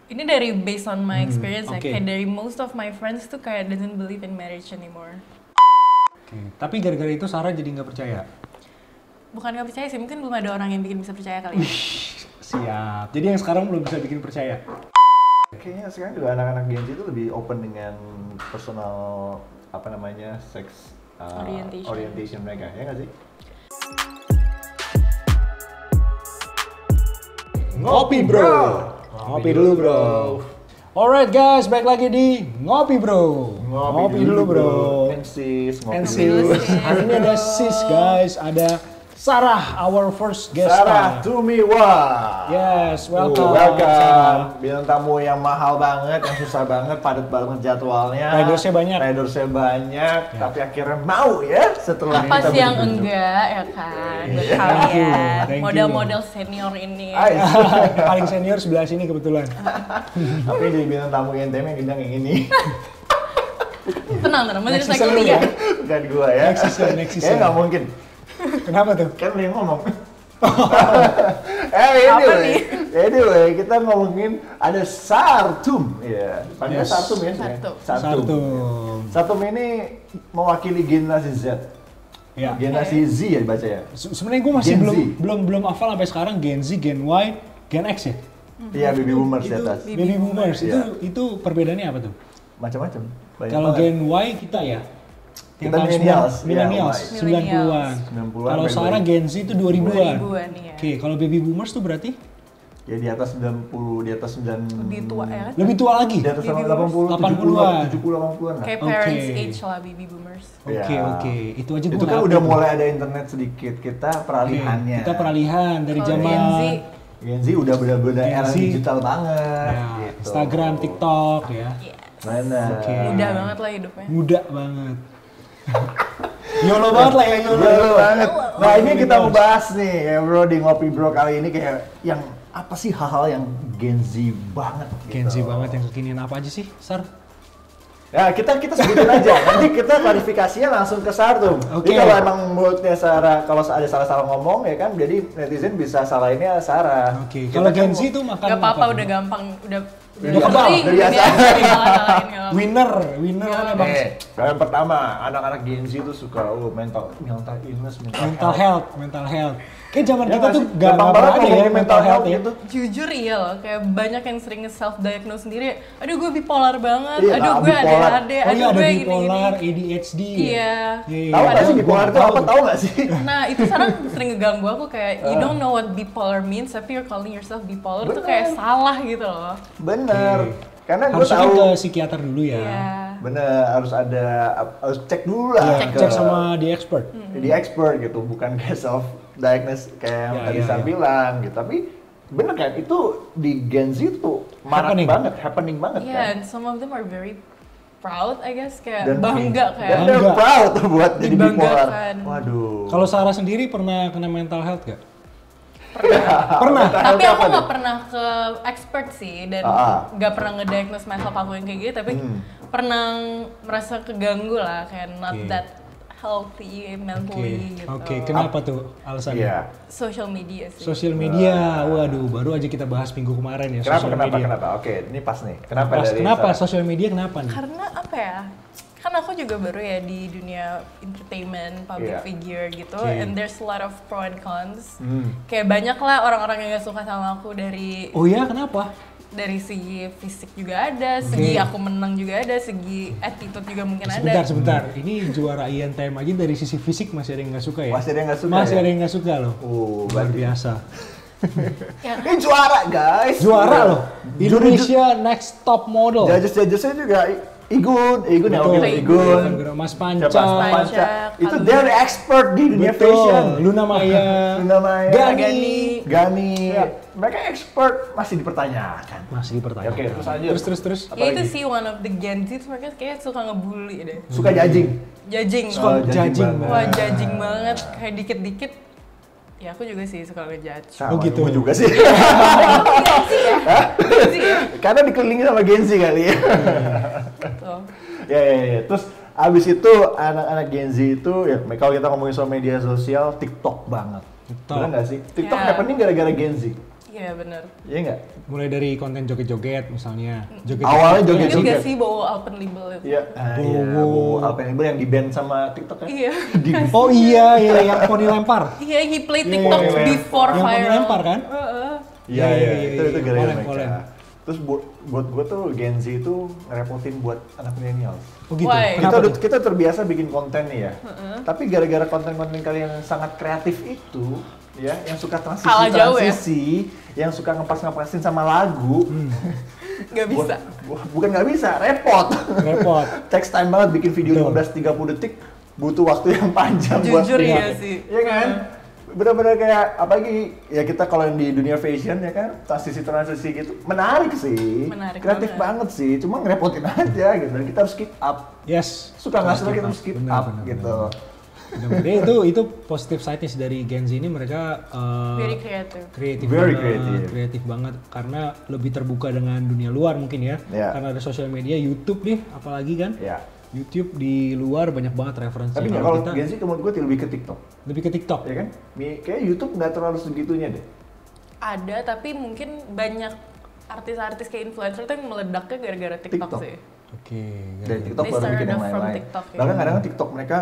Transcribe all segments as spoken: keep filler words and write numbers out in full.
Ini dari based on my experience Hmm, ya, okay. kayak dari most of my friends tuh kayak doesn't believe in marriage anymore. Oke, tapi gara-gara itu Sarah jadi nggak percaya. Bukan gak percaya sih, mungkin belum ada orang yang bikin bisa percaya kali ya. Siap. Jadi yang sekarang belum bisa bikin percaya. Kayaknya sekarang juga anak-anak Gen Z itu lebih open dengan personal apa namanya sex uh, Orientation. orientation mereka, ya nggak sih? Ngopi bro. Ngopi dulu bro. Alright guys, balik lagi di Ngopi bro. Ngopi, dulu bro. And sis, ngopi And dulu. sis. Hari ini ada sis guys, ada Sarah, our first guest Sarah star. Tumiwa. Yes, Oh, welcome. welcome. Bintang tamu yang mahal banget, yang susah banget, padat banget jadwalnya. Ridersnya banyak. Ridersnya banyak, tapi akhirnya mau ya setelah Apa kita sih yang berkunjung. enggak ya kan buat Thank you, kalian thank you. model-model senior ini. Ay, Paling senior sebelah sini kebetulan. tapi jadi bintang tamu N T M yang gendang yang ini. Tenang tenang, masih Next saya season lu kuliah. Bukan gua ya. Next season, next Kayaknya season. nggak mungkin. Kenapa tuh? Kan lu yang ngomong. eh anyway, anyway kita ngomongin ada Sartum, ya. Panggilnya Yes. Sartum ya. Sartum. Sartum. Sartum. Sartum ini mewakili generasi Z. Ya. Generasi Z ya dibaca ya. Se- Sebenarnya gue masih Gen belum Z. belum belum hafal sampai sekarang Gen Z, Gen Y, Gen X ya. Iya, baby boomers di Itu atas. Baby baby boomers. Iya. Itu itu perbedaannya apa tuh? Macam-macam. Banyak Kalau banget. Gen Y kita ya. Kita tahun millennials, sembilan- millennials, iya, Y. sembilan puluhan. sembilan puluhan, Kalau baby Sarah boomers. Gen Z itu dua ribuan. dua ribuan ya. Oke, kalau baby boomers tuh berarti Ya di atas sembilan puluh, di atas sembilan Lebih tua ya kan? lebih tua lagi. Di atas Baby delapan puluh, delapan tujuh puluh, puluhan. tujuh puluh, delapan puluhan lah. Kayak Oke. parents age lah baby boomers. Oke, Ya. oke. Itu aja Itu gua kan nggak udah tahu. mulai ada internet sedikit, kita Oke, peralihannya. kita peralihan dari Kalau zaman Gen Z, Gen Z udah benar-benar Gen era Z. digital banget. ya, gitu. Instagram, TikTok ya. yes. Mana? Oke. Mudah banget lah hidupnya. Muda banget. YOLO banget lah ya YOLO. Betul banget. Nah ini kita mau Millennials. bahas nih ya bro di Ngopi Bro kali ini kayak yang apa sih hal-hal yang Gen Z banget Gen Z gitu. banget yang kekinian apa aja sih, Sar? Ya kita kita sebutin aja, nanti kita klarifikasinya langsung ke Sartum. Oke. Jadi kalau emang mulutnya Sarah, kalau ada salah-salah ngomong ya kan, jadi netizen bisa salahinnya Sarah. Oke, Kita kalau kan Gen mau- Z tuh makan Gak apa-apa, apa? udah gampang, udah Udah udah kebal, sering, udah biasa. biasa disalah-salahin, nggak apa-apa. Winner, winner kan abang. Nih, yang pertama, anak-anak Gen Z tuh suka oh, mental mental illness, mental, Mental health, mental health. Kayak zaman Ya kita nggak tuh sih? gak Gampang pernah banget ada ya ngomongin mental health ya. gitu. Jujur iya loh, kayak banyak yang sering self-diagnose sendiri. Aduh gue bipolar banget, Iya, aduh nah, gue bipolar. A D H D, Oh iya aduh ada gue bipolar, gini-gini. A D H D. Iya. Iya, Tahu nggak sih Padahal bipolar gua itu nggak apa? Tahu nggak sih? Nah itu sekarang sering ngeganggu aku kayak, you don't know what bipolar means, tapi you're calling yourself bipolar tuh kayak Bener. salah gitu loh. Bener. Oke. Karena gue Harusnya kan tahu. ke psikiater dulu ya. Iya. Bener, harus ada harus cek dulu lah. Iya, Cek cek ke- sama di expert. di expert gitu, bukan kayak self diagnose kayak yang Ya, tadi ya, saya ya. bilang gitu. Tapi bener kan itu di Gen Z tuh marak Happening. banget, happening banget Yeah, kan. and some of them are very proud, I guess, kayak Dan- bangga Dan kayak. they're Bangga. proud tuh buat jadi bipolar. Dibanggakan. Waduh. Kalau Sarah sendiri pernah kena mental health gak? pernah. Tapi aku nggak pernah ke expert sih dan Ah, ah. nggak pernah ngediagnose myself aku yang kayak gitu, tapi Hmm. pernah merasa keganggu lah, kayak not Oke. that healthy Oke, mentally gitu. oke. Kenapa tuh alasannya? Iya. Social media sih. Sosial media, waduh, baru aja kita bahas minggu kemarin ya. Kenapa sosial kenapa media. kenapa? Oke, ini pas nih. Kenapa Pas- dari kenapa Sarah? sosial media kenapa nih? Karena apa ya? Kan aku juga baru ya di dunia entertainment, public Iya. figure gitu, Oke. and there's a lot of pro and cons. Hmm. Kayak banyak lah orang-orang yang gak suka sama aku dari Oh ya, kenapa? dari segi fisik juga ada, segi Oke. aku menang juga ada, segi attitude juga mungkin Sebentar, ada. sebentar. Ini juara I N T M aja dari sisi fisik masih ada yang nggak suka ya? Masih ada yang nggak suka Masih ya? ada yang nggak suka loh. Oh, Luar berarti- biasa. Ya, Ini juara guys. Juara loh. Juri- Indonesia Next Top Model. Judges-judgesnya juga I- Igun, Igun ya, Betul. oke Igun. Mas Siapa? Panca. Panca. Panca. Itu Kalung. dia the expert di dunia fashion. Betul. Luna Maya. Luna Maya. Gani. Gani. Ya. Mereka expert masih dipertanyakan. Masih dipertanyakan. Oke, terus lanjut. Terus, terus, terus. Apa ya itu lagi? sih one of the Gen Z mereka kayak suka ngebully deh. Suka judging. Judging. Suka Oh, judging judging banget. Wah, judging banget. Kayak dikit-dikit. Ya aku juga sih suka ngejudge. Sama, Oh, gitu. gua juga sih. Gen Z ya? Gen Z ya? Karena dikelilingi sama Gen Z kali ya. Tuh. Ya, ya, ya. Terus abis itu anak-anak Gen Z itu ya kalau kita ngomongin soal media sosial TikTok banget. TikTok. Bener nggak sih? TikTok Ya. happening gara-gara Gen Z. Iya benar. Iya nggak? Mulai dari konten joget-joget misalnya. Joget Awalnya Ingat joget-joget. gak sih bawa Alpenliebe itu? Iya, ah, Bowo. iya, Bowo Alpenliebe yang di band sama TikTok kan? Iya. Di Oh iya, iya yang poni lempar. Iya, he play Iya, TikTok iya, iya. before Yang poni viral. lempar kan? Heeh. Iya, iya, itu itu iya, gara-gara polem, mereka. polem. Terus buat buat gue tuh Gen Z itu ngerepotin buat anak milenial. Oh gitu. Why? Kita Kenapa udah tuh? kita terbiasa bikin konten nih ya. Tapi gara-gara konten-konten kalian yang sangat kreatif itu, ya, yang suka Kalah jauh ya? transisi-transisi, yang suka ngepas-ngepasin sama lagu, Gak bisa. bu- bukan nggak bisa, repot. Repot. Text time banget bikin video Betul. lima belas tiga puluh detik, butuh waktu yang panjang buat Jujur bikin. iya sih. Iya kan? Bener-bener kayak apalagi ya kita kalau yang di dunia fashion ya kan transisi-transisi gitu menarik sih, Menarik kreatif banget. banget. sih, cuma ngerepotin aja gitu dan kita harus keep up, Yes. suka nggak suka kita harus keep Benar, up benar, gitu. benar. Jadi itu itu positif side dari Gen Z ini, mereka uh, Very creative. kreatif Very banget, creative. kreatif banget karena lebih terbuka dengan dunia luar mungkin ya. Ya. Karena ada sosial media, YouTube nih apalagi kan. Ya. YouTube di luar banyak banget referensi. Tapi nggak, kalau Gen Z menurut gue lebih ke TikTok, lebih ke TikTok. ya kan? Mi- Kayak YouTube nggak terlalu segitunya deh. Ada, tapi mungkin banyak artis-artis kayak influencer tuh yang meledaknya gara-gara TikTok, TikTok. sih. Oke. Dari TikTok They baru bikin started yang from lain-lain. TikTok, ya. Bahkan kadang TikTok mereka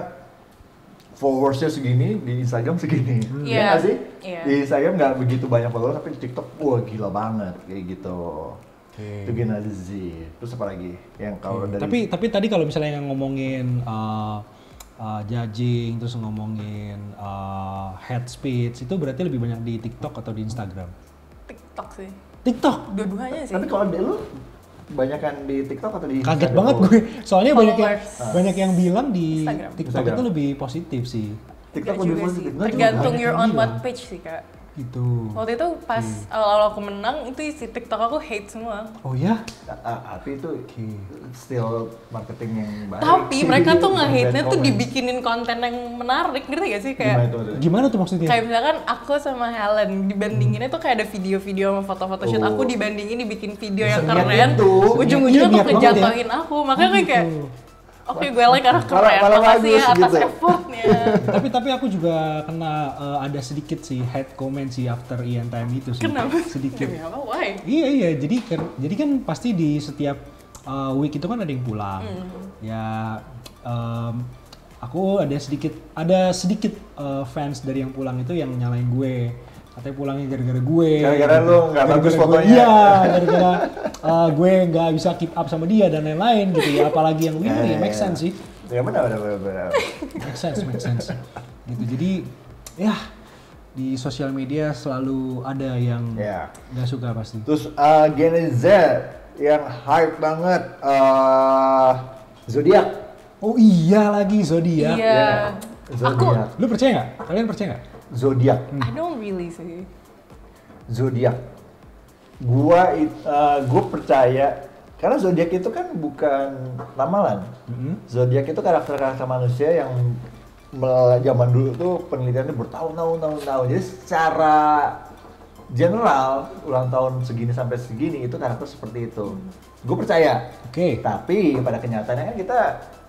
followersnya segini, di Instagram segini. Iya. Iya nggak sih? Iya. Di Instagram nggak begitu banyak followers, tapi di TikTok wah gila banget kayak gitu. Oke. Itu Gen Z. Terus apa lagi? Yang kalau Oke. dari Tapi tapi tadi kalau misalnya yang ngomongin uh, uh, judging, terus ngomongin uh, head speech, itu berarti lebih banyak di TikTok atau di Instagram? TikTok sih. TikTok. Dua-duanya sih. Tapi kalau di lu banyakan di TikTok atau di Kaget Instagram? banget gue. Soalnya banyak yang Followers. banyak yang bilang di Instagram. TikTok Instagram. itu lebih positif sih. TikTok Nggak lebih juga positif. sih. Nggak juga. Tergantung Banyak you're yang on what bilang. page sih, Kak. Gitu. Waktu itu pas awal-awal aku menang, itu isi TikTok aku hate semua. Oh ya? Ah, ah, tapi itu Oke. still marketing yang baik. Tapi mereka tuh Bad nge-hate-nya tuh comments. dibikinin konten yang menarik, ngerti gak sih? Gimana Kayak tuh? Gimana tuh maksudnya? kayak misalkan aku sama Helen dibandinginnya tuh kayak ada video-video sama foto-foto shoot Oh. aku dibandingin dibikin video yang Seniat keren. itu. Ujung-ujungnya Iya, tuh niat banget ya. ngejatuhin aku. Makanya gue kayak Gitu. oke gue like karena Malah- keren, malah makasih ya bagus atas gitu. effortnya. tapi tapi aku juga kena uh, ada sedikit sih hate comment sih after Ian Time itu sih. Kenapa? Sedikit. Demi apa? Why? Iya iya, jadi kan- jadi kan pasti di setiap uh, week itu kan ada yang pulang. Ya um, aku ada sedikit ada sedikit uh, fans dari yang pulang itu yang nyalain gue. Katanya pulangnya gara-gara gue. Gara-gara lu nggak bagus Gara-gara gue- fotonya. Iya, gara-gara uh, gue nggak bisa keep up sama dia dan lain-lain gitu ya. Apalagi yang winner ya, make sense sih. Ya benar benar benar. benar. Make sense, make sense. Gitu. Jadi ya di sosial media selalu ada yang Ya. nggak suka pasti. Terus uh, Gen Z yang hype banget uh, Zodiac. Oh iya lagi zodiak. Iya. Aku Zodiac. Lu percaya nggak? Kalian percaya nggak? Zodiac. I don't really sih. Zodiac. Gua it- uh, gua percaya karena zodiak itu kan bukan ramalan. Zodiak itu karakter-karakter manusia yang mel- zaman dulu tuh penelitiannya bertahun-tahun tahun-tahun. Jadi secara general ulang tahun segini sampai segini itu karakter seperti itu. Gue percaya. Oke. Tapi pada kenyataannya kan kita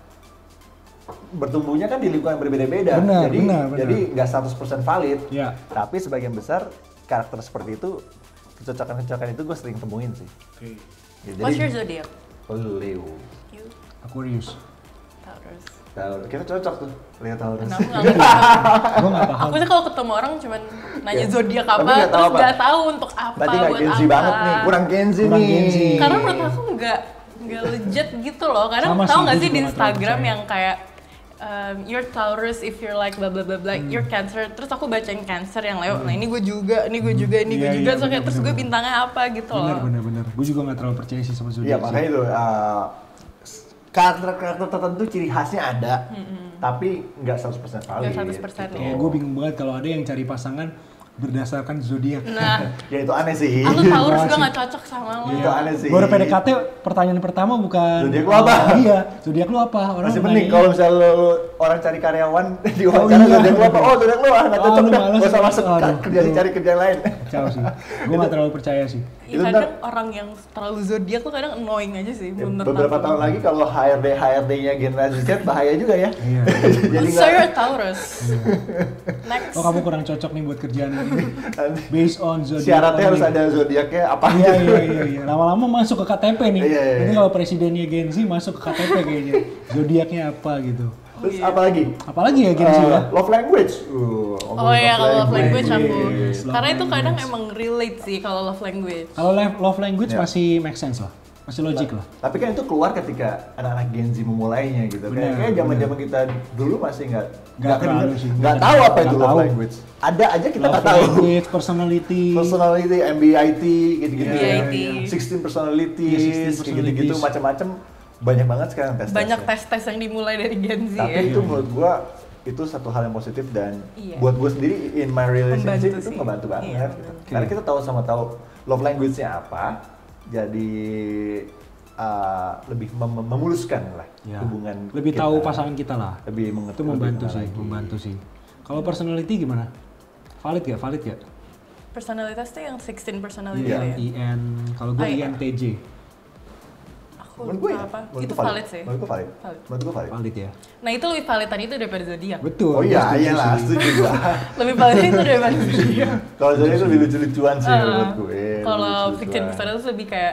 bertumbuhnya kan di lingkungan berbeda-beda. Benar, jadi benar, benar. jadi nggak seratus persen valid. Ya. Tapi sebagian besar karakter seperti itu, kecocokan-kecocokan itu gue sering temuin sih. Oke. Ya, What's your zodiac? Leo. You Aquarius. Taurus. Tahu, kita cocok tuh. Leo Taurus. Kenapa nggak ngerti? Gue nggak paham. Aku sih kalau ketemu orang cuman nanya Ya. zodiak Tapi apa, nggak tahu terus apa. nggak tahu untuk apa, Berarti nggak buat Gen Z apa. banget nih, kurang Gen Z Kurang nih. Gen Z. Karena menurut aku nggak nggak legit gitu loh. Kadang Sama tahu sih, nggak gue sih di juga nggak terlalu Instagram percaya. yang kayak um, you're Taurus if you're like bla bla bla bla, Hmm. you're Cancer. Terus aku bacain Cancer yang Leo. Nah ini gue juga, ini gue juga, ini gue Iya, juga. iya, So, kayak bener, terus gue bener. bintangnya apa gitu Bener loh. bener bener. Gue juga nggak terlalu percaya sih sama Iya zodiak. makanya itu uh, karakter-karakter tertentu ciri khasnya ada, tapi nggak seratus persen valid. Nggak seratus persen gitu. ya. Gue bingung banget kalau ada yang cari pasangan berdasarkan zodiak. Nah, Ya itu aneh sih. aku Taurus Iya gue sih. nggak cocok sama lo. Itu aneh sih. Baru P D K T pertanyaan pertama bukan Zodiak lu apa? Oh, iya, zodiak lu apa? Orang Masih mending nanya, kalau misalnya lu orang cari karyawan di Oh, wawancara iya. zodiak lu apa? Oh zodiak lu ah nggak Ah, cocok lu dah. malas. Gak usah masuk Aduh, kerja itu. cari kerja lain. Kacau sih. Gue nggak terlalu percaya sih. Ya, kadang orang yang terlalu zodiak tuh kadang annoying aja sih. Ya, menurut beberapa aku. tahun lagi kalau H R D H R D-nya generasi Z bahaya juga ya. Iya. Jadi So nggak you're a Taurus. Next. Oh kamu kurang cocok nih buat kerjaan ini. Based on zodiac. syaratnya harus only. ada zodiaknya apa Iya aja. iya iya iya. Lama-lama masuk ke K T P nih. Iya, iya, Nanti iya. kalau presidennya Gen Z masuk ke K T P kayaknya. Zodiaknya apa gitu. Terus iya. apa lagi? Apalagi ya Gen Z Eh, ya? love language. Uh, Oh ngomongin iya, kalau love language aku. Yes, love Karena itu kadang language. emang relate sih kalau love language. Kalau love love language Ya. masih make sense lah. Masih logik lah. Tapi kan itu keluar ketika anak-anak Gen Z memulainya gitu. Benar, Kayak kayak zaman-zaman kita dulu masih nggak Nggak terlalu sih. nggak tahu apa itu Nggak love tahu. language. Ada aja kita Love nggak tahu. language, personality. Personality, M B I T, gitu-gitu. M B I T. ya. sixteen personalities, Iya, sixteen kayak gitu-gitu personalities. macam-macam. Banyak banget sekarang tes. Banyak tes-tes yang dimulai dari Gen Z Tapi ya. itu menurut gua itu satu hal yang positif dan Iya. buat gua sendiri in my relationship Membantu itu sih. ngebantu banget. Iya, gitu. benar. Karena kita tahu sama tahu love language-nya apa. Jadi uh, lebih mem- memuluskan lah Ya. hubungan. Lebih kita. tahu pasangan kita lah. Lebih mengerti. Itu membantu lebih sih, kenal lagi. membantu sih. Kalau personality gimana? Valid gak? Valid gak? Personalitas tuh yang sixteen personality Iya. ya. I N, kalau gue Ah, iya. I N T J. Aku Menurut gue lupa ya, apa. menurut Itu gue valid sih. Menurut gue valid. Valid. Menurut gue valid. Valid ya. Nah itu lebih validan itu daripada zodiak. Betul. Oh gue iya, setuju iyalah, sih. setuju gua. Lebih validan itu daripada zodiak. Kalau jadi itu lebih lucu-lucuan sih Ah, menurut gue. Kalau lucu-lucuan. sixteen personalities lebih kayak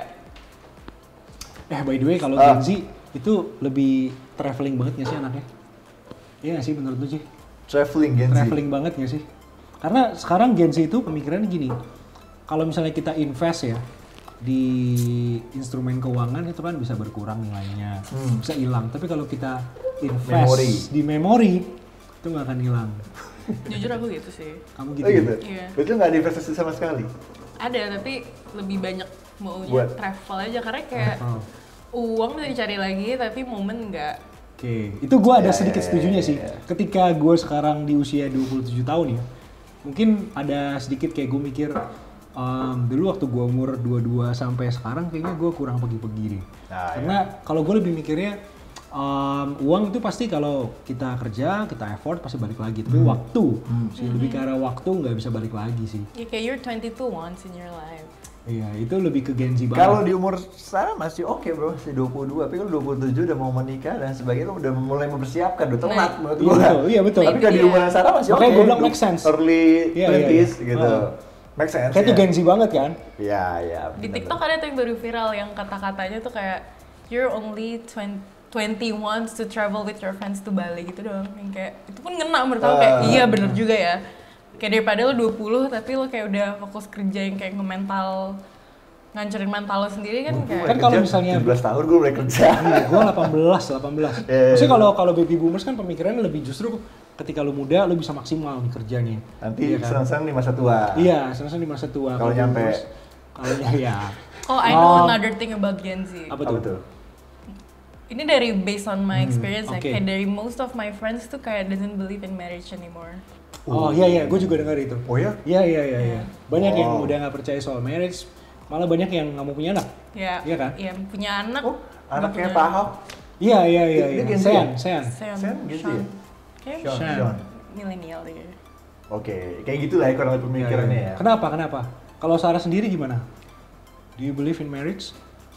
Eh by the way kalau Ah. Gen Z itu lebih traveling banget gak sih anaknya? Iya gak sih menurut lu sih? Traveling Gen Z. Traveling banget gak sih? Karena sekarang Gen Z itu pemikirannya gini, kalau misalnya kita invest ya di instrumen keuangan itu kan bisa berkurang nilainya, Hmm. bisa hilang. Tapi kalau kita invest Memori. di memori itu nggak akan hilang. jujur aku gitu sih. Kamu gitu? Oh gitu? Iya. Berarti nggak ada investasi sama sekali? Ada tapi lebih banyak maunya Buat- travel aja karena kayak Oh. uang bisa dicari lagi tapi momen enggak. Oke, itu gue ada Ya, sedikit ya, ya, setujunya ya, sih. ya. Ketika gue sekarang di usia dua puluh tujuh tahun ya, mungkin ada sedikit kayak gue mikir, em, dulu waktu gue umur dua puluh dua sampai sekarang kayaknya gue kurang pergi-pergi deh. Nah, Karena kalau gue lebih mikirnya, em, uang itu pasti kalau kita kerja, kita effort pasti balik lagi. Tapi waktu, sih lebih ke arah waktu nggak bisa balik lagi sih. Ya kayak you're twenty-two once in your life. Iya, itu lebih ke Gen Z banget. Kalau di umur sana masih oke bro, masih dua puluh dua. Tapi kalau dua puluh tujuh udah mau menikah dan sebagainya udah mulai mempersiapkan, udah telat Nah, menurut iya gua. betul, iya betul. Tapi kalau di Iya. umuran sana masih oke. Makanya gua bilang Du- make sense. Early Iya, iya, twenties iya. gitu. Oh. Make sense. Kayak itu ya. Gen Z banget kan? Iya, iya. Di benar, TikTok benar. ada tuh yang baru viral yang kata-katanya tuh kayak you're only twenty twenty once to travel with your friends to Bali gitu doang. Yang kayak itu pun ngena menurut aku kayak Ah. iya bener juga ya. Kayak daripada lo dua puluh tapi lo kayak udah fokus kerja yang kayak nge-mental ngancurin mental lo sendiri kan Gua kayak mulai Kan kalau kerja misalnya- tujuh belas tahun gue mulai kerja. Iya, gue delapan belas, delapan belas. Iya, iya, Maksudnya iya. kalau kalau baby boomers kan pemikirannya lebih justru ketika lu muda lu bisa maksimal nih kerjanya. Nanti Iya kan? senang-senang di masa tua. Iya, senang-senang di masa tua. Kalau baby nyampe. boomers, kalau ya, ya. oh I know Oh. another thing about Gen Z. Apa Apa tuh? tuh? Ini dari based on my experience oke. ya, kayak dari most of my friends tuh kayak doesn't believe in marriage anymore. Oh iya iya, gue juga dengar itu. Oh ya? Iya iya iya. iya. Banyak yang Wow. udah nggak percaya soal marriage, malah banyak yang nggak mau punya anak. Ya, Iya kan? Iya, punya anak. Oh, nggak anaknya punya- Pak Ahok. Iya iya iya. Dia iya. Gen Z Sean, ya? Sean. Sam, Sam gitu Sean. ya? Kayak Sean, Sean. Sean. milenial dia. Oke, kayak gitulah ya kurang lebih pemikirannya Iya, iya. ya. Kenapa kenapa? Kalau Sarah sendiri gimana? Do you believe in marriage?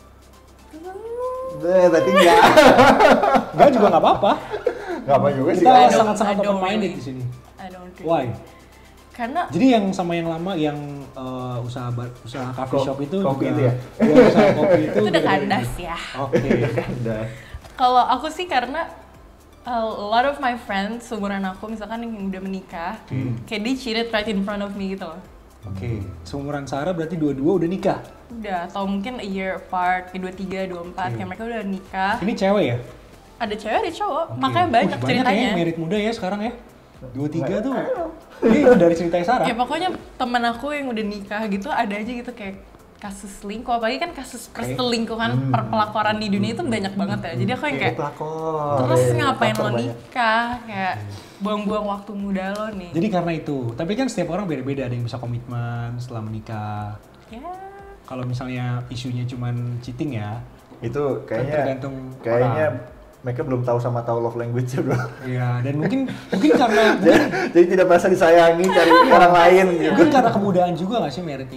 Eh, tadi enggak. Enggak juga nggak apa-apa. Enggak apa juga sih. Kita I don't- sangat-sangat I don't open minded really. di sini. I don't really. Why? Karena Jadi yang sama yang lama yang uh, usaha bar, usaha coffee Ko- shop itu kopi juga, itu ya? Iya, usaha kopi itu. itu udah beda-beda. kandas ya. Oke. Udah. Kalau aku sih karena a lot of my friends seumuran aku misalkan yang udah menikah, Hmm. kayak dia cheated right in front of me gitu loh. Oke. Seumuran Sarah berarti dua-dua udah nikah. Udah, atau mungkin a year apart, kayak dua tiga, dua empat, Oke. kayak mereka udah nikah. Ini cewek ya? Ada cewek, ada cowok, Oke. makanya banyak Wih, ceritanya. Banyak ya merit muda ya sekarang ya. Dua tiga tuh. Ini dari ceritanya Sarah. Ya pokoknya teman aku yang udah nikah gitu ada aja gitu kayak kasus selingkuh, apalagi kan kasus perselingkuhan, Hmm. perpelakoran di dunia itu banyak banget ya. Jadi aku yang kayak, pelakor. terus ya, ngapain pelakor lo banyak. nikah? Kayak buang-buang waktu muda lo nih. Jadi karena itu. Tapi kan setiap orang beda-beda. Ada yang bisa komitmen setelah menikah. Ya, Kalau misalnya isunya cuman cheating ya. Itu kayaknya Kan tergantung kayaknya orang. mereka belum tahu sama tahu love language ya, Bro. Iya, dan mungkin mungkin karena jadi, jadi tidak merasa disayangi cari orang lain gitu. mungkin karena kemudaan juga nggak sih meritnya?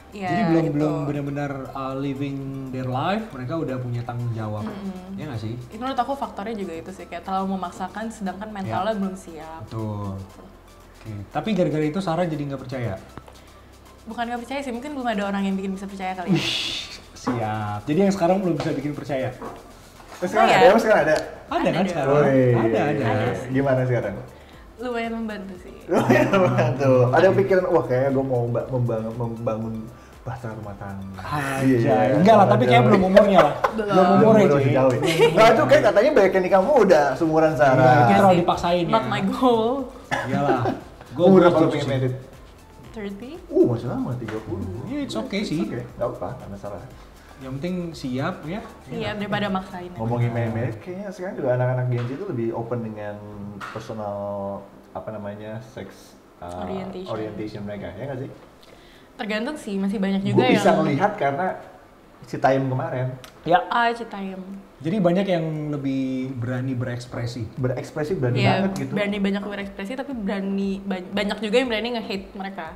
Ya, Jadi belum itu. belum benar-benar uh, living their life, mereka udah punya tanggung jawab. Mm-mm. Ya nggak sih? Itu menurut aku faktornya juga itu sih, kayak terlalu memaksakan sedangkan mentalnya belum siap. Betul. Oke. Tapi gara-gara itu Sarah jadi nggak percaya. Bukan nggak percaya sih, mungkin belum ada orang yang bikin bisa percaya kali ya. Siap. Jadi yang sekarang belum bisa bikin percaya. Terus sekarang Oh, ada, ya? emang sekarang ada? Ada kan Ada sekarang? Woi. Ada ada. Gimana sekarang? Lumayan membantu sih. Tuh, ada pikiran, wah kayaknya gue mau mba- membangun, membangun bahasa rumah tangga. Aja. Enggak lah, tapi kayak belum umurnya lah. Belum. Belum umurnya Belum sih. jauh. Nah itu kayak katanya banyak yang nikah muda, seumuran Nah, Sarah. itu terlalu sih. dipaksain ya. Not my goal. Iyalah. Gue Umur gue berapa lu setuju pengen sih. merit? thirty? Uh, masih lama, tiga puluh. Ya, it's okay sih. Oke, gak apa, gak masalah. Yang penting siap ya. Iya, daripada maksain. Ngomongin merit, kayaknya sekarang juga anak-anak Gen Z itu lebih open dengan personal, apa namanya, sex uh, Orientation. orientation mereka, ya nggak sih? Tergantung sih, masih banyak juga Gue bisa yang... melihat karena si Taim kemarin Ya. Ah, Citayam. Jadi banyak yang lebih berani berekspresi. berekspresi berani Iya, banget gitu. berani banyak berekspresi, tapi berani ba- banyak juga yang berani nge-hate mereka.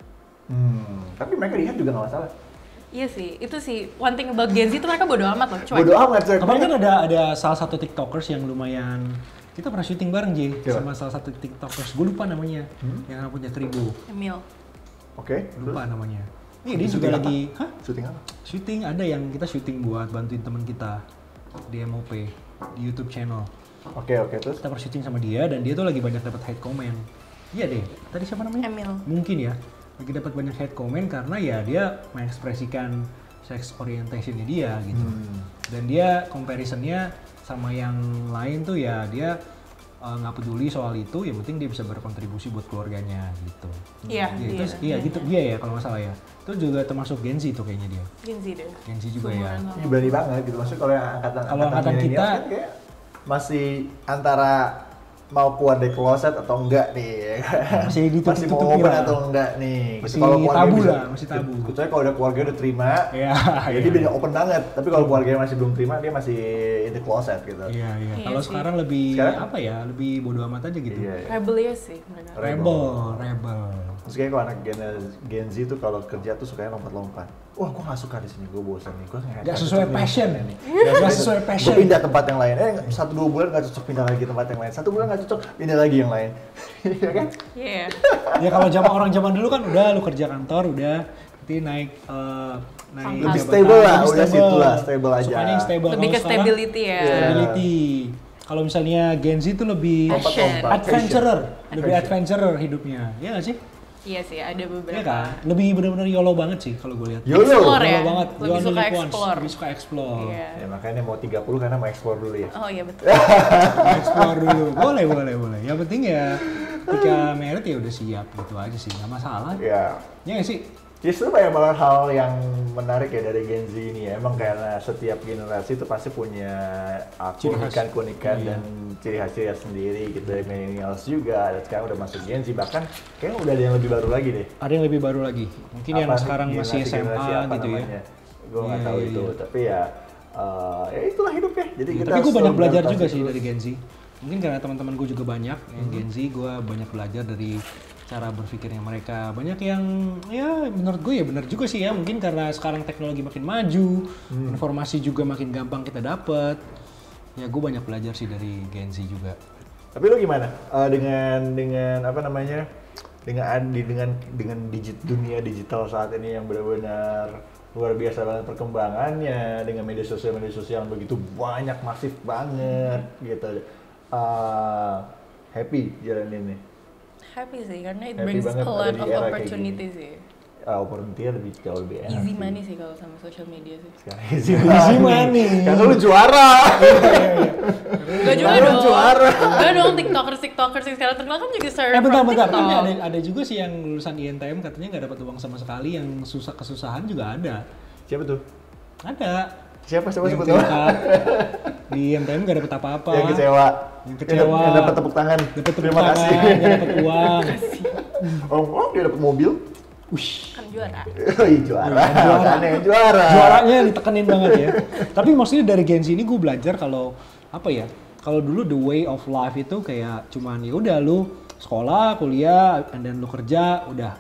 Hmm, tapi mereka lihat juga nggak masalah. Iya sih, itu sih one thing about Gen Z itu mereka bodo amat loh, cuek. Bodo amat, coy. Kemarin kan ada ada salah satu tiktokers yang lumayan, kita pernah syuting bareng J Siapa? sama salah satu tiktokers, gue lupa namanya, Hmm? yang rambutnya keribu, Emil. Oke, lupa terus? namanya. Nih dia juga Syuting apa? lagi, hah? Syuting apa? Syuting ada yang kita syuting buat bantuin teman kita di M O P di YouTube channel. Oke, oke, terus? Kita pernah syuting sama dia dan dia tuh lagi banyak dapat hate comment. Iya deh. Tadi siapa namanya? Emil. Mungkin ya. Lagi dapat banyak hate comment karena ya dia mengekspresikan sex orientationnya dia gitu. Hmm. Dan dia comparisonnya sama yang lain tuh ya dia uh, nggak peduli soal itu, yang penting dia bisa berkontribusi buat keluarganya gitu. Iya, Ya, itu, iya. iya gitu dia ya kalau nggak salah ya. Itu juga termasuk Gen Z tuh kayaknya dia. Gen Z deh. Gen Z juga ya. Seumuran sama. Ini berani banget gitu. Maksudnya kalau yang angkatan Kalau angkatan milenial kita- kan kayak masih antara mau keluar dari kloset atau enggak nih. Masih masih mau ditutup-tutupi open lah. atau enggak nih. Gitu. Masih Kalau keluarga tabu bisa- lah, masih tabu. Kecuali kalau udah keluarga udah terima, Iya, ya iya. dia bisa open banget. Tapi kalau keluarganya masih belum terima, dia masih in the closet gitu. Iya, iya. Iya Kalau sih. sekarang lebih Sekarang? apa ya? Lebih bodo amat aja gitu. Iya, iya. Rebellious sih mereka. Rebel, rebel. Terus kayak kalau anak Gen, Gen Z tuh kalau kerja tuh sukanya lompat-lompat. Wah, gua nggak suka di sini, gua bosan nih. Gua nggak Gak cocok sesuai nih passion. sama ini. Gak sesuai passion. Gua pindah tempat yang lain. Eh, satu dua bulan nggak cocok, pindah lagi tempat yang lain. Satu bulan nggak cocok, pindah lagi yang lain. Iya kan? Iya. Ya kalau zaman orang zaman dulu kan udah lu kerja kantor udah nanti naik eh, naik Lebih jabatan, stable lah, lebih udah situ lah, stable aja. Sukanya yang stable. Lebih Kalau ke sekarang, stability ya. Iya. Stability. Kalau misalnya Gen Z tuh lebih Passion. Lompat-lompat. adventurer, lebih Passion. adventurer hidupnya. Iya gak sih? Iya sih, ada beberapa. Iya kan? Lebih bener-bener YOLO banget sih kalau gue lihat. YOLO. Explore ya. YOLO banget. Lebih You only suka live once. explore. Lebih suka explore. Iya. Ya makanya mau tiga puluh karena mau explore dulu ya. Oh iya betul. Explore dulu. Boleh, boleh, boleh. Yang penting ya ketika merit ya udah siap gitu aja sih. Gak masalah. Ya. Ya nggak sih? Justru banyak banget hal yang menarik ya dari Gen Z ini ya. Emang karena setiap generasi itu pasti punya uh, Ciri khas. keunikan-keunikan Iya. dan ciri khasnya sendiri gitu. Dari millennials juga, dan sekarang udah masuk Gen Z. Bahkan kayaknya udah ada yang lebih baru lagi deh. Ada yang lebih baru lagi. Mungkin yang Apa sekarang nih, masih S M generasi-generasi A apa gitu ya. namanya. Gue nggak Iya, tahu iya, itu, iya. tapi ya uh, ya itulah hidup ya. Jadi Ya, kita tapi gue harus banyak belajar beradaptasi juga sih terus. dari Gen Z. Mungkin karena teman-teman gue juga banyak Hmm. yang Gen Z, gue banyak belajar dari cara berpikirnya mereka. Banyak yang ya menurut gue ya benar juga sih ya. Mungkin karena sekarang teknologi makin maju, Hmm. informasi juga makin gampang kita dapet. Ya gue banyak belajar sih dari Gen Z juga. Tapi lo gimana Eh, dengan dengan apa namanya dengan di dengan dengan digit, dunia digital saat ini yang benar-benar luar biasa banget perkembangannya, dengan media sosial media sosial yang begitu banyak, masif banget gitu. Eh, happy jalan ini. Happy sih karena it Happy brings banget a ada lot di of era kayak opportunity gini. sih. Uh, opportunity lebih jauh lebih enak. Easy sih. money sih kalau sama social media sih. Sekarang easy Easy money. money. Karena lu juara. Gak juga Lu dong. juara. Gak dong tiktokers tiktokers yang sekarang terkenal kan juga serve Eh bentar, from bentar. TikTok. Tapi ada, ada juga sih yang lulusan I N T M katanya nggak dapat uang sama sekali, yang susah kesusahan juga ada. Siapa tuh? Ada. Siapa siapa Yang sebut nama? tingkat di I N T M nggak dapat apa-apa. Yang kecewa. Yang kecewa. Yang dapat tepuk tangan. Dapat tepuk Terima tangan, kasih. nggak dapat uang. Oh, oh, dia dapat mobil. Ush. Kan juara. Oh, iya, juara. Juara. Makanya yang juara. Juaranya ditekenin banget ya. Tapi maksudnya dari Gen Z ini gue belajar kalau apa ya? Kalau dulu the way of life itu kayak cuman ya udah lu sekolah, kuliah, and then lu kerja, udah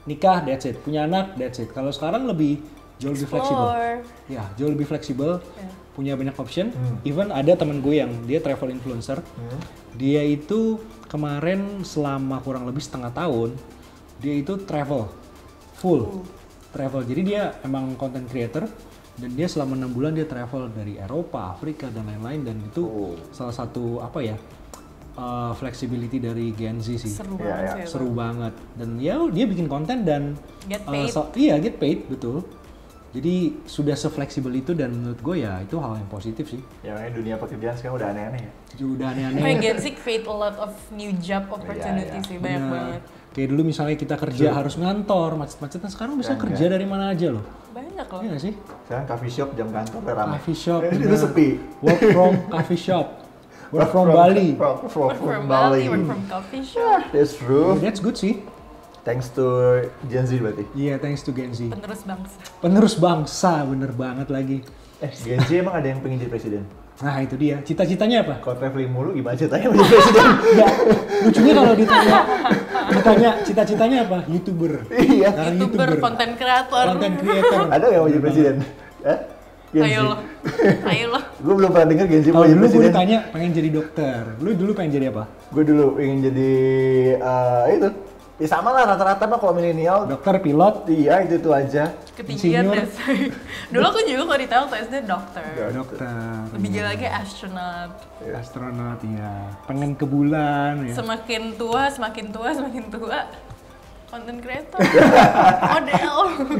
nikah, that's it. Punya anak, that's it. Kalau sekarang lebih jauh lebih fleksibel. Explore. Ya, jauh lebih fleksibel. Ya. Punya banyak option. Hmm. Even ada temen gue yang dia travel influencer. Hmm. Dia itu kemarin selama kurang lebih setengah tahun, dia itu travel full. Travel. Jadi dia emang content creator dan dia selama enam bulan dia travel dari Eropa, Afrika dan lain-lain, dan itu Oh. salah satu apa ya? Uh, flexibility dari Gen Z sih. Seru Iya, banget iya. sih itu. Seru banget, dan ya dia bikin konten dan Get uh, paid. so- iya get paid, betul. Jadi sudah se-fleksibel itu, dan menurut gue ya itu hal yang positif sih. Ya makanya dunia pekerjaan sekarang udah aneh-aneh ya. Udah Kayak aneh-aneh. Gen Z create a lot of new job opportunities Iya, iya. sih, banyak Bener. banget. Kayak dulu misalnya kita kerja harus ngantor, macet-macetan, sekarang bisa Enggak, kerja dari mana aja loh. Banyak loh. Iya gak sih? Sekarang coffee shop jam kantor udah ramai. Coffee shop, Eh, itu bener. sepi. Work from coffee shop, work from Bali. Work from, Work from Bali, work from coffee shop. That's true. Yeah, that's good sih. Thanks to Gen Z berarti. Iya, thanks to Gen Z. Penerus bangsa. Penerus bangsa, bener banget lagi. Eh, Gen Z emang ada yang pengen jadi presiden? Nah itu dia, cita-citanya apa? Kalau traveling mulu gimana ceritanya menjadi presiden? Enggak, lucunya kalau ditanya, ditanya cita-citanya apa? YouTuber. Iya. Sekarang YouTuber, content creator. Content creator. Ada yang mau jadi presiden? Eh? Gen Z? Ayo lo. Ayo lo. Gue belum pernah denger Gen Z Kalau mau jadi dulu gue presiden. ditanya pengen jadi dokter, lu dulu pengen jadi apa? Gue dulu pengen jadi eh, itu. Ya sama lah rata-rata mah kalau milenial. Dokter, pilot, Iya itu itu aja. Ketinggian Insinyur. deh. say. Dulu aku juga kalau ditanya waktu S D dokter. dokter, Lebih gila lagi astronot. astronot, ya. Pengen ke bulan, ya. Semakin tua, semakin tua, semakin tua. Content creator. Model.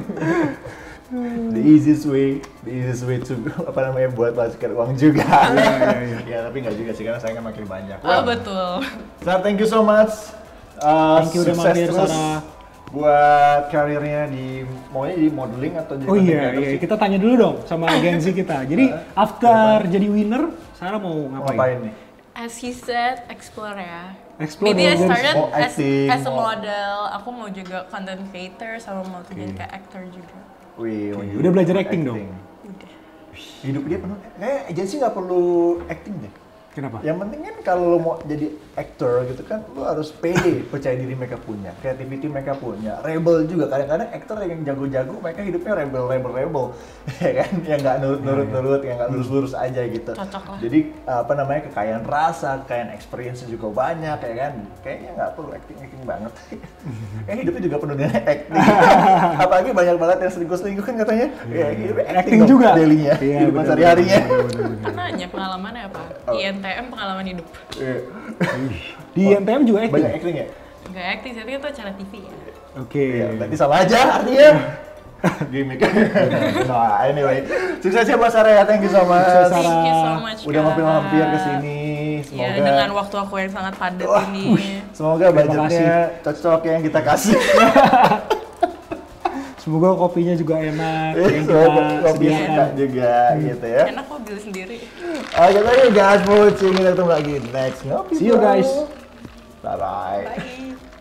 The easiest way, the easiest way to apa namanya buat masukin uang juga. Iya, iya, iya. Ya tapi nggak juga sih karena sayangnya makin banyak. Oh betul. Sarah, thank you so much. Uh, Thank you udah sukses mampir, terus Sarah. buat karirnya di maunya jadi modeling atau jadi Oh content iya, creator iya, sih? kita tanya dulu dong sama Gen Z kita. Jadi after jadi winner, Sarah mau Mau ngapain? ngapain nih? As he said, explore ya. Explore Maybe I ya, guys. started Oh, as, acting. as a Oh. model. Aku mau juga content creator sama mau jadi kayak actor juga. Wih, mau Oke, jadi udah belajar acting dong? Udah. Hidup dia penuh, kayak agensi nggak perlu acting deh. Kenapa? Yang penting kan kalau lo mau jadi aktor gitu kan, lo harus pede, percaya diri mereka punya, creativity mereka punya, rebel juga. Kadang-kadang aktor yang jago-jago, mereka hidupnya rebel, rebel, rebel, ya kan? Yang nggak nurut-nurut-nurut, yang nggak lurus-lurus aja gitu. Cocok lah. Jadi apa namanya kekayaan rasa, kekayaan experience juga banyak, ya kan? Kayaknya nggak perlu acting-acting banget. Kayak hidupnya juga penuh dengan acting. Apalagi banyak banget yang selingkuh-selingkuh kan katanya. Ya, hidupnya acting, Acting dong, juga. daily-nya, Iya, kehidupan bener, sehari-harinya. bener, bener, bener. Kan nanya pengalamannya apa? Oh. I N T M pengalaman hidup. Iya. Di N T M juga acting? Banyak acting ya? Gak acting, tapi itu acara T V ya. Oke. Iya, berarti sama aja artinya. Gimik. Nah, anyway. Sukses ya Mbak Sarah ya, thank you so much. Sukses, Thank you so Sarah. much, Udah Kak. mampir-mampir ke sini. Ya, Semoga dengan waktu aku yang sangat padat Wah, ini. wih, semoga Terima budgetnya cocok yang kita kasih. Semoga kopinya juga enak yang kita Semoga kopi sediakan. suka juga gitu ya. Enak kok beli sendiri. Oke, thank you guys for watching. Kita ketemu lagi next ngopi. See you, guys. Bye bye. Bye.